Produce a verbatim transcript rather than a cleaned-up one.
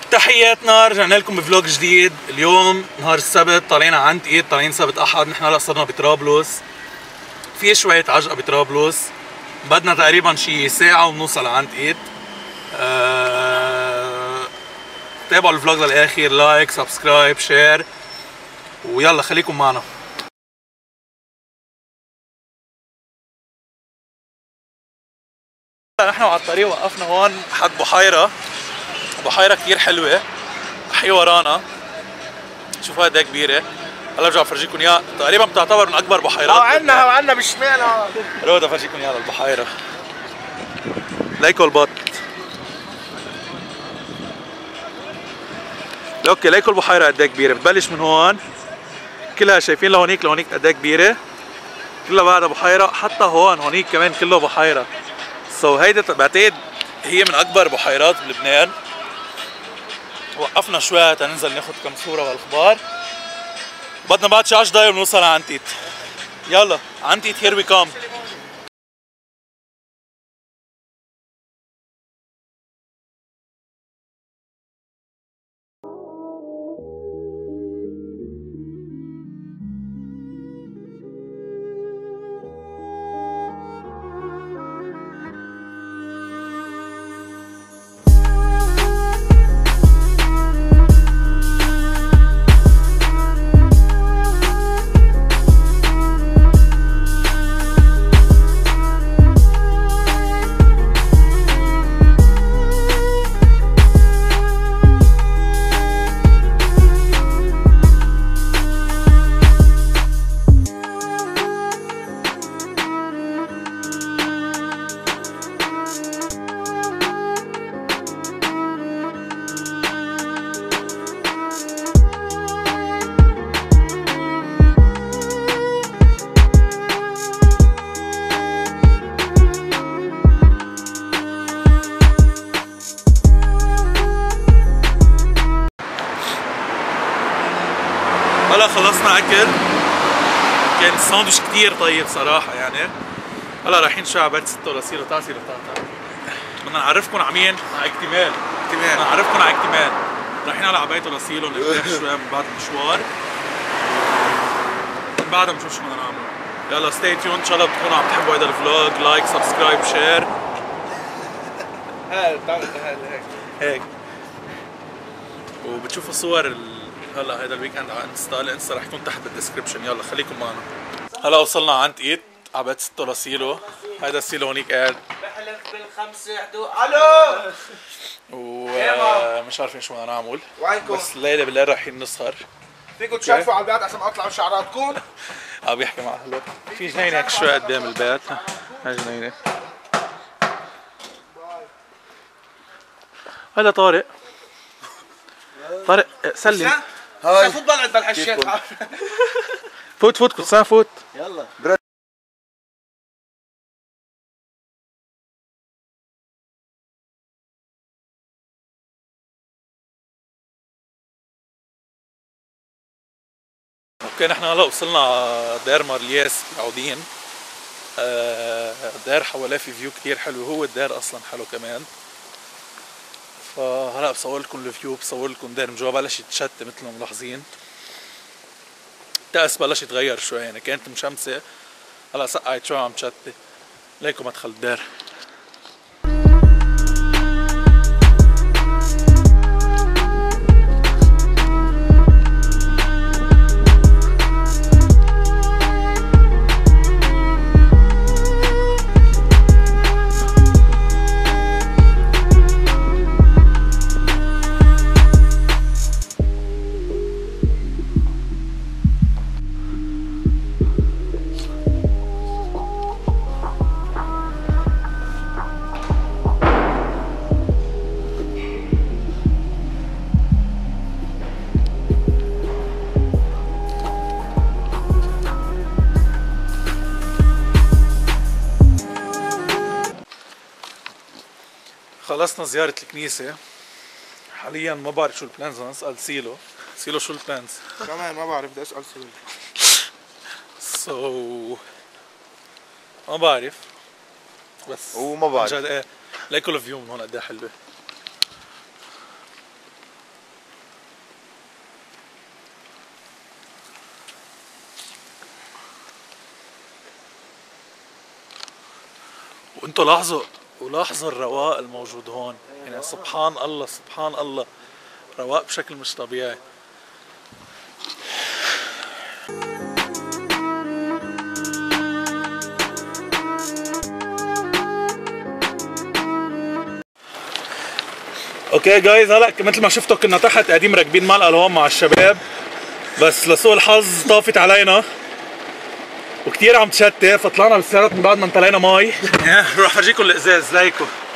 تحياتنا، رجعنا لكم بفلوج جديد. اليوم نهار السبت، طالعين عند ايد، طالعين سبت احد. نحن هلا صرنا بطرابلس، في شوية عجقة بطرابلس، بدنا تقريبا شي ساعة ونوصل عند ايد. أه... تابعوا الفلوج للاخر، لايك سبسكرايب شير، ويلا خليكم معنا. نحن على الطريق وقفنا هون حد بحيرة، بحيرة كتير حلوة، حي ورانا. شوفوا هيدا كبيرة، هلا برجع بفرجيكم اياها، تقريبا بتعتبر من أكبر بحيرات. اه عنا وعنا بالشمال. اه روح افرجيكم اياها البحيرة. ليكوا البط. اوكي ليكوا البحيرة قد ايه كبيرة، بتبلش من هون كلها، شايفين لهونيك لهونيك قد ايه كبيرة، كلها بعدها بحيرة، حتى هون هونيك كمان كله بحيرة. سو so, هيدا بعتقد هي من أكبر بحيرات بلبنان. وقفنا شوي تننزل ناخد كم صورة والاخبار. بدنا بعد شي عشر دقايق بنوصل على عنتيت. يلا عنتيت هير وي كام. هلا خلصنا اكل، كان الساندويش كتير طيب صراحة يعني. هلا رايحين شوي على بيت ستة لسيلو. تعال سيلو تعال تعال، بدنا نعرفكم على مين؟ على اكتمال. اكتمال بدنا نعرفكم على اكتمال. رايحين على بيته لسيلو نرتاح شوي من بعد المشوار، من بعدها بنشوف شو بدنا نعمل. يلا ستي تيون، ان شاء الله بتكونوا عم تحبوا هذا الفلوج. لايك سبسكرايب شير. هلا بتعمل هيك هيك وبتشوفوا صور ال... هلا هيدا الويك اند على انستا، الانستا رح يكون تحت بالدسكربشن. يلا خليكم معنا. هلا وصلنا عند ايد على بيت ستة لسيلو. هيدا السيلو هونيك قاعد بحلف بالخمسة حدو. الو ومش عارفين شو بدنا نعمل، وينكم؟ بس الليله بالليل رايحين نسهر. فيكم تشرفوا على البيت عشان اطلعوا شعراتكم. عم بيحكي مع هلا في جنينه هيك شوي قدام البيت. هاي جنينه. هذا طارق. طارق سلم. هاي فوت بلعب بالحشيات. فوت فوت كنت فوت. يلا اوكي نحن هلا وصلنا دير مارلياس بعودين. آه دير حواليه في فيو كتير حلو، هو الدير اصلا حلو كمان. فهلا بصور لكم الفيو، بصور لكم دير من جوا بلش يتشتي مثل ما ملاحظين. التأس بلش يتغير شوي، يعني كانت مشمسة هلا سقعت شوي عم تشتي. ليكم مدخل الدير. خلصنا زيارة الكنيسة، حاليا ما بعرف شو البلانز، بدنا نسأل سيلو. سيلو شو البلانز؟ كمان ما بعرف، بدي اسال سيلو. سو ما بعرف بس وما بعرف عن جد ايه. ليكوا الفيو من هون قد ايه حلوة. انتوا لاحظوا ولاحظوا الرواق الموجود هون، يعني سبحان الله سبحان الله، رواق بشكل مش طبيعي. اوكي جايز، هلا مثل ما شفتوا كنا تحت قاعدين راكبين مال الوان مع الشباب، بس لسوء الحظ طافت علينا وكتير عم تشتي، فطلعنا بالسيارات من بعد ما انطلينا مي. روح فرجيكم الازاز ليكو.